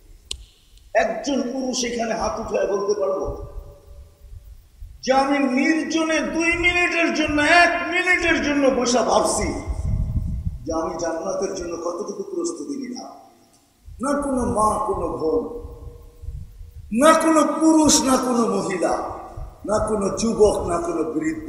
একজন পুরুষ এখানে হাত উঠায় বলতে পারবো যে আমি নির্জনে 2 মিনিটের জন্য 1 মিনিটের জন্য বসা ভাবছি যে আমি জান্নাতের জন্য কতটুকু প্রস্তুতি নিলাম? না কোনো মা, কোনো বোন, না কোনো পুরুষ, না কোনো মহিলা, না কোনো যুবক, না কোনো বৃদ্ধ।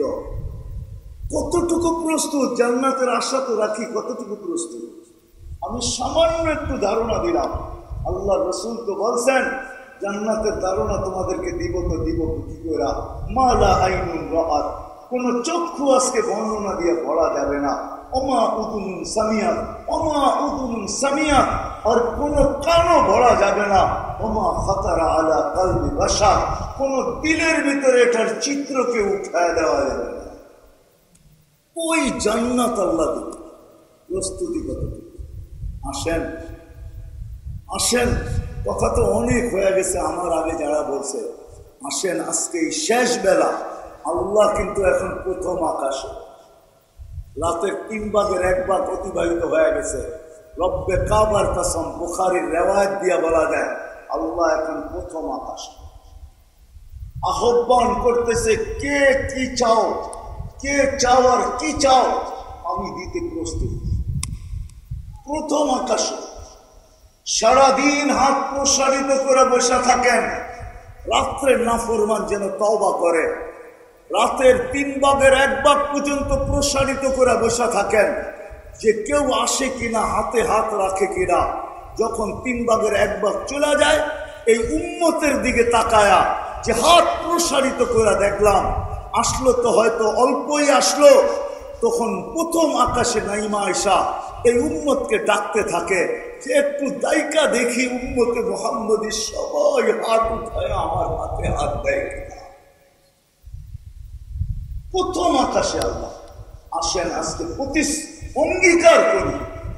কতটুকু প্রস্তুত? জান্নাতের আশা তো রাখি, কতটুকু প্রস্তুত? আমি সামান্য একটু ধারণা দিলাম। আল্লাহ রসুল তো বলছেন জান্নাতের ধারণা তোমাদেরকে দিব তো দিব কি করে? মালা আইনুন রাআত, কোন চক্ষু আজকে বর্ণনা দিয়ে পড়া যাবে না। ওমা উদুনুন সামিয়াত, ওমা উদুনুন সামিয়াত, আর কোন কানও ভরা যাবে না। ওমা খাতারা আলা কলবি বাশার, কোন দিলের ভিতরে এটার চিত্রকে উঠায় দেওয়া যাবে না। ওই জান্নাত আল্লাহ দিবে। প্রস্তুতি কতটুকু? আসেন আসেন, কথা তো অনেক হয়ে গেছে আমার আগে যারা বলছে। আসেন, আজকে এই শেষ বেলা, আল্লাহ কিন্তু এখন প্রথম আকাশে। রাতের 3 ভাগের 1 ভাগ অতিবাহিত হয়ে গেছে। রব্বে কাবার কসম, বুখারীর রেওয়ায়েত দিয়া বলা যায় আল্লাহ এখন প্রথম আকাশে আহ্বান করতেছে, কে কি চাও, কে চাও আর কি চাও, আমি দিতে প্রস্তুত। প্রথম আকাশে সারাদিন হাত প্রসারিত করে বসে থাকেন। রাত্রের নাফরমান যেন তওবা করে, রাতের 3 ভাগের 1 ভাগ পর্যন্ত প্রসারিত করে বসে থাকেন যে কেউ আসে কিনা, হাতে হাত রাখে কিনা। যখন 3 ভাগের 1 ভাগ চলে যায়, এই উম্মতের দিকে তাকায়া যে হাত প্রসারিত করে দেখলাম আসলো তো হয়তো অল্পই আসলো, তখন প্রথম আকাশে নাইমা আয়েশা এই উম্মতকে ডাকতে থাকে যে একটু দায়িকা দেখি উম্মতে মুহাম্মদী সবাই হাত উঠায় আমার হাতে হাত দেয় কিনা। প্রথম আকাশে আল্লাহ। আসেন আজকে অঙ্গীকার করি,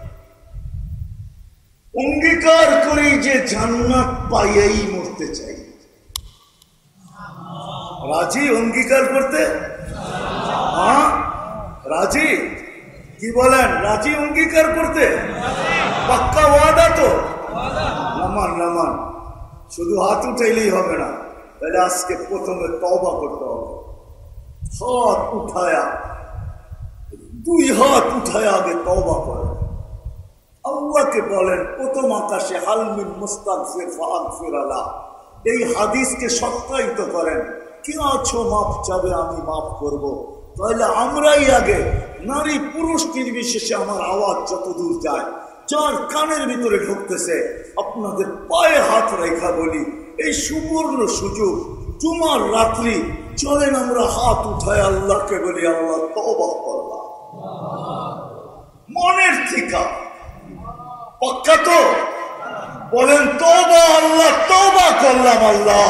অঙ্গীকার করি যে জান্নাত পাইয়াই মরতে চাই। রাজি অঙ্গীকার করতে? হ্যাঁ রাজি? কি বলেন, রাজি অঙ্গীকার করতে? পাক্কা ওয়াদা তো? নামান নামান, শুধু হাত উঠাইলেই হবে না, তাহলে আজকে প্রথমে তওবা করতে হবে। হাত উঠায়া, 2 হাত উঠায়া আগে তওবা করেন। আল্লাহকে বলেন প্রথম আকাশে হাল মিন মুস্তাগফির ফাগফির লাহ, এই হাদিসকে সত্যায়িত করেন। কি আছো মাফ চাবে, আমি মাফ করব। তাহলে আমরাই আগে, নারী পুরুষ নির্বিশেষে আমার আওয়াজ যত দূর যায়, যার কানের ভিতরে ঢুকতেছে, আপনাদের পায়ে হাত রেখা বলি, এই সুবর্ণ সুযোগ, জুমার রাত্রি, চলেন আমরা হাত উঠায় আল্লাহকে বলি আল্লাহ তওবা করলাম। মনের ঠিকা পাক্কা তো? বলেন তওবা, আল্লাহ তওবা করলাম আল্লাহ।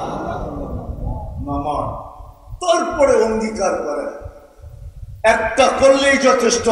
নামান, তারপরে অঙ্গীকার করেন। একটা করলেই যথেষ্ট,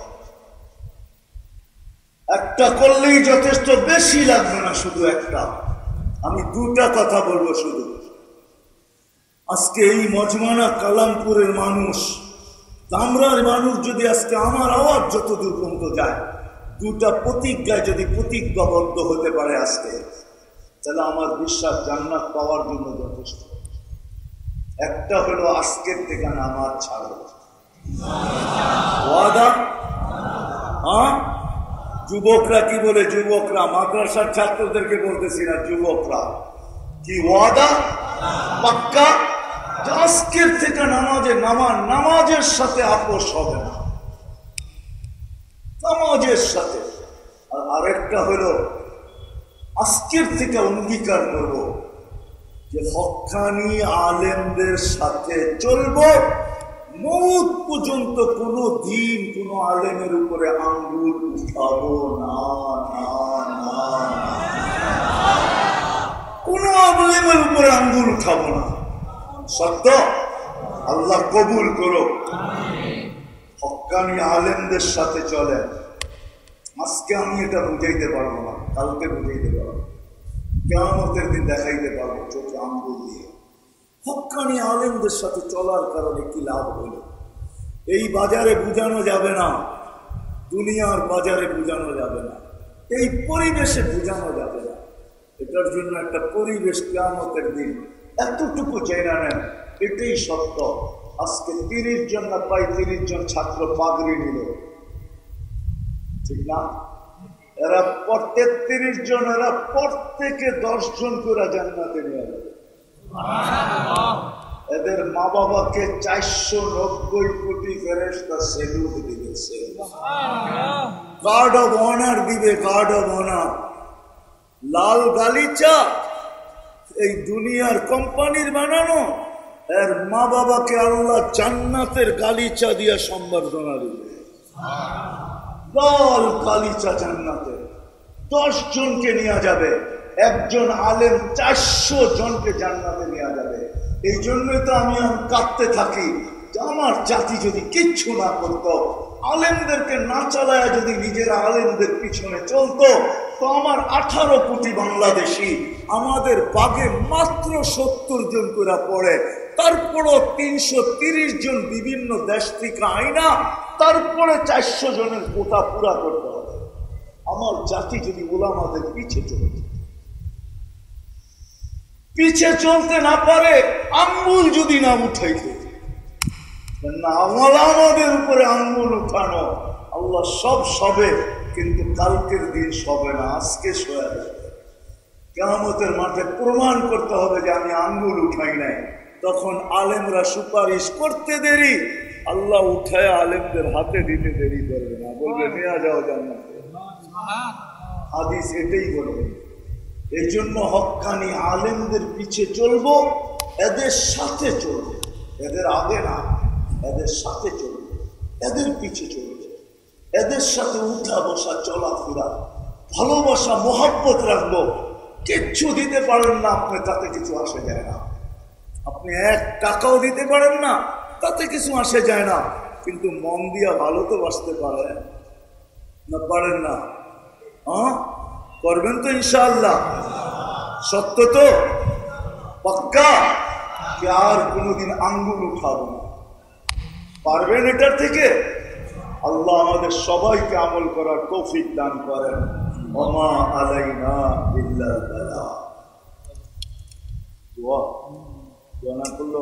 একটা করলেই যথেষ্ট, বেশি লাগবে না, শুধু একটা। আমি 2টা কথা বলবো শুধু। আজকে এই মজমানা কালামপুরের মানুষ, দামরার মানুষ যদি আজকে আমার আওয়াজ যত দূর পর্যন্ত যায়, 2টা প্রতিজ্ঞায় যদি প্রতিজ্ঞাবদ্ধ হতে পারে আজকে, তাহলে আমার বিশ্বাস জান্নাত পাওয়ার জন্য যথেষ্ট। একটা হলো আজকের থেকে নামাজ ছাড়ো। ওয়াদা? হ্যাঁ, যুবকরা কি বলে? যুবকরা, মাদ্রাসার ছাত্রদেরকে বলতেছি না, যুবকরা কি ওয়াদা? পাক্কা? আজকের থেকে নামাজে নামাজের সাথে আপোষ হবে না, নামাজের সাথে। আর আরেকটা হলো আজকের থেকে অঙ্গীকার করব যে হক্কানি আলেমদের সাথে চলবো, মৌত পর্যন্ত কোনো দিন কোনো আলেমের উপরে আঙ্গুল উঠাবো না, কোনো আলেমের উপরে আঙ্গুল উঠাবো না। সত্য? আল্লাহ কবুল করো। হক্কানি আলেমদের সাথে চলেন। আজকে আমি এটা বুঝাইতে পারবো না, কালকে বুঝাইতে পারবো, কিয়ামতের দিন দেখাইতে পারবো চোখে আঙ্গুল দিয়ে। হক্কানি আলেমদের সাথে চলার কারণে কি লাভ হলো? এই বাজারে বুঝানো যাবে না, দুনিয়ার বাজারে বুঝানো যাবে না, এই পরিবেশে বুঝানো যাবে না। এটার জন্য একটা পরিবেশ কিয়ামতের দিন এতটুকু জেনে নেন, এটাই সত্য। আজকে 30 জন না প্রায় 30 জন ছাত্র পাগড়ি নিল, ঠিক না? এরা 33 জন, এরা প্রত্যেকে 10 জন করে জান্নাতে নিয়ে যাবে। এদের মা বাবাকে 490 কোটি ফেরেশতা সেলুট দিয়েছে, গার্ড অব অনার দিবে, গার্ড অব অনার। লাল গালিচা এই দুনিয়ার কোম্পানির বানানো, এর মা বাবাকে আল্লাহ জান্নাতের গালিচা দিয়ে সম্বর্ধনা দিবে। লাল গালিচা জান্নাতে 10 জনকে নিয়ে যাবে, একজন আলেম 400 জনকে জান্নাতে নিয়ে যাবে। এই জন্যই তো আমি কাঁদতে থাকি যে আমার জাতি যদি কিচ্ছু না করতো, আলেমদেরকে না চালায় যদি নিজের আলেমদের পিছনে চলতো, তো আমার 18 কোটি বাংলাদেশি আমাদের বাগে মাত্র 70 জন করে পড়ে, তারপরও 330 জন বিভিন্ন দেশ থেকে আইনা, তারপরে 400 জনের কোটা পুরা করতে হবে। আমার জাতি যদি ওলামাদের পিছে চলতে না পারে, আঙ্গুল যদি না উঠাইতে না, আমাদের উপরে আঙ্গুল উঠানো, আল্লাহ সব সবে, কিন্তু কালকের দিন সবে না, আজকে সয়া যাবে। কিয়ামতের মাঠে প্রমাণ করতে হবে যে আমি আঙ্গুল উঠাই নাই। তখন আলেমরা সুপারিশ করতে দেরি, আল্লাহ উঠায় আলেমদের হাতে দিতে দেরি করবে না, বলবে নিয়ে যাও জান্নাতে। হাদিস এটাই বলবে। এই জন্য হক্কানি আলেমদের পিছে চলবো, এদের সাথে চলবো, এদের আগে না, এদের সাথে চলবো, এদের পিছে চলবো, এদের সাথে উঠা বসা চলাফেরা, ভালোবাসা মোহাব্বত রাখবো। কিচ্ছু দিতে পারেন না আপনি, তাতে কিছু আসে যায় না। আপনি 1 টাকাও দিতে পারেন না, তাতে কিছু আসে যায় না। কিন্তু মন দিয়া ভালো তো বাসতে পারেন না? পারেন না? হ্যাঁ, করবেন তো ইনশাআল্লাহ? সত্য তো? পাক্কা? কি আর কোনোদিন আঙ্গুল উঠাবো না? পারবেন এটার থেকে? আল্লাহ আমাদের সবাইকে আমল করার তৌফিক দান করেন। ওমা আলাইনা ইল্লাল বালাগ। দোয়া না করলেও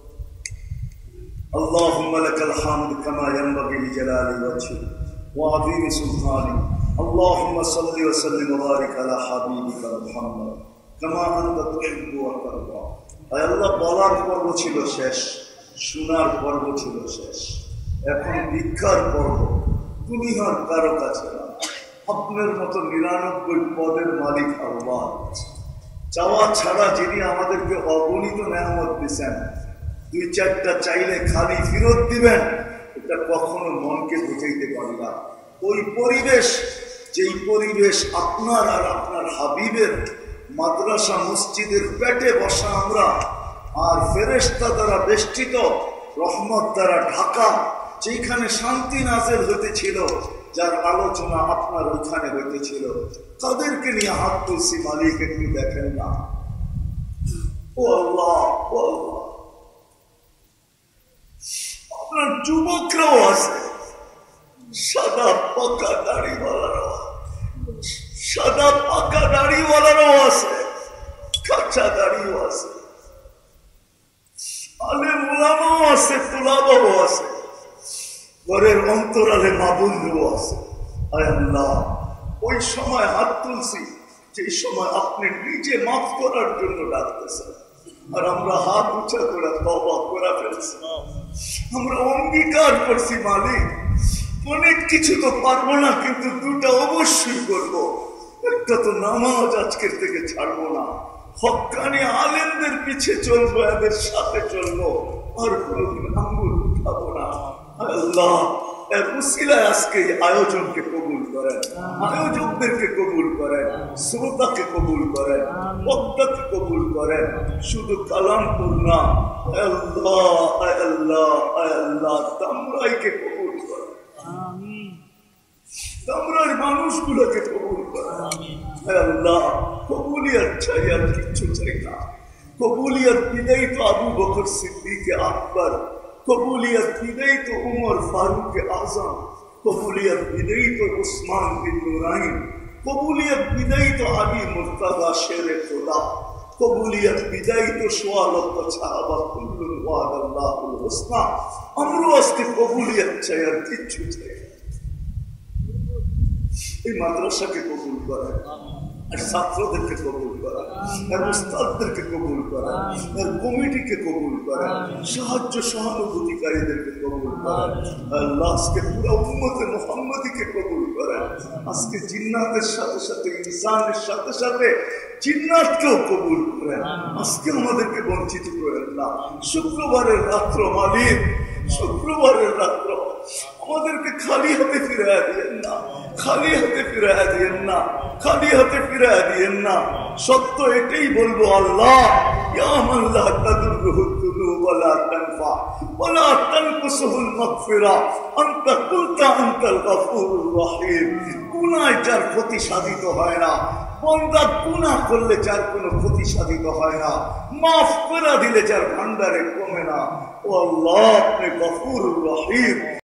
اللهم لك الحمد كما ينبغي لجلال وجهك وعظيم سلطانك اللهم صل وسلم وبارك على حبيبك محمد كما انت تحب وترضى। আয় আল্লাহ, বলার পর্ব ছিল শেষ, শোনার পর্ব ছিল শেষ, এখন ভিক্ষার পর্ব। দুনিয়ার কারো কাছে না, আপনার মতো 99 পদের মালিক আল্লাহ। চাওয়া ছাড়া যিনি আমাদেরকে অগণিত নেয়ামত দিচ্ছেন, 2-4টা চাইলে খালি ফেরত দিবেন, এটা কখনো মনকে বুঝাইতে পারি না। ওই পরিবেশ, যেই পরিবেশ আপনার আর আপনার হাবিবের মাদ্রাসা মসজিদের পেটে বসা আমরা, আর ফেরেশতা দ্বারা বেষ্টিত, রহমত দ্বারা ঢাকা, যেখানে শান্তি নাযিল হতেছিল, যার আলোচনা আপনার ওইখানে হইতেছিল, তাদেরকে নিয়ে হাত তুলছি। মালিক একটু দেখেন না। ও আল্লাহ, ও আল্লাহ, আপনার যুবকরাও আছে, সাদা পাকা দাড়িওয়ালারাও, সাদা পাকা দাড়িওয়ালারাও আছে, কাঁচা দাড়িও আছে, আলেম ওলামাও আছে, তোলাবাও আছে, ঘরের অন্তরালে মা বন্ধুও আছে। আয় আল্লাহ, ওই সময় হাত তুলছি যে সময় আপনি নিজে মাফ করার জন্য ডাকতেছেন, আর আমরা হাত উঁচা করে তওবা করে ফেলছি। আমরা অঙ্গীকার করছি মালিক, অনেক কিছু তো পারবো না, কিন্তু 2টা অবশ্যই করবো। একটা তো নামাজ আজকের থেকে ছাড়বো না, হক্কানি আলেমদের পিছে চলবো, এদের সাথে চলবো, আর কোনোদিন আঙ্গুল উঠাবো না। আল্লাহ, এর উসিলায় আজকে এই আয়োজনকে কবুল করো। করেন, আয়োজকদেরকে কবুল করেন, শ্রোতাকে কবুল করেন, বক্তাকে কবুল করেন। শুধু কালামপুর না, আল্লাহ আল্লাহ আল্লাহ দামরাইকে কবুল করেন, দামরার মানুষগুলোকে কবুল করেন। আল্লাহ কবুলিয়ত চাই, আর কিচ্ছু চাই না। কবুলিয়ত বিদায়ী তো আবু বকর সিদ্দিক আকবর, কবুলিয়ত বিদায়ী তো উমর ফারুক আজম, কবুলিয়ত বিদায়ী তো উসমান বিন নুরাইন, কবুলিয়ত বিদায়ী তো আলী মুর্তজা শেরে খোদা, কবুলিয়ত বিদায়ী তো সোয়া লক্ষ সাহাবা কুল্লুন ওয়াদাল্লাহুল হুসনা। আমরা আজকে কবুলিয়ত চাই, আর কিচ্ছু চাই। এই মাদ্রাসাকে কবুল করেন, আর ছাত্রদেরকে কবুল করেন, আর উস্তাদদেরকে কবুল করেন, আর কমিটিকে কবুল করেন, সাহায্য সহানুভূতিকারীদেরকে কবুল করেন। আল্লাহ আজকে পুরো উম্মতে মুহাম্মাদীকে কবুল করেন। আজকে জিন্নাতের সাথে সাথে ইনসানের সাথে সাথে জিন্নাতকেও কবুল করেন। আজকে আমাদেরকে বঞ্চিত করেন না। শুক্রবারের রাত্র মালিক, শুক্রবারের রাত্র আমাদেরকে খালি হাতে ফিরে দিয়েন না, খালি হাতে ফিরে দিয়েন না, খালি হাতে ফিরে দিয়েন না। সত্য এটাই বলবো, আল্লাহ ইয়া মান লা তাদুররুহু যুনুব ওয়া লা তানফা ওয়া লা তানকুসুহুল মাগফিরা আনতা কুনতা আনতাল গফুরুর রহিম। গুনাহ যার ক্ষতি সাধিত হয় না, বান্দা গুনাহ করলে যার কোনো ক্ষতি সাধিত হয় না, মাফ করে দিলে যার ভান্ডারে কমে না, ও আল্লাহ আপনি গফুরুর রহিম।